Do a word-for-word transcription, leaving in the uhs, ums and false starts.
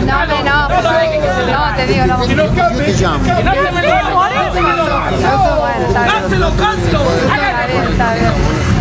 No, hombre, no. No, te digo, no. Si no cambie, que no se me lo Bueno, está bien. ¡Cáncelo, cáncelo! Está bien, está bien.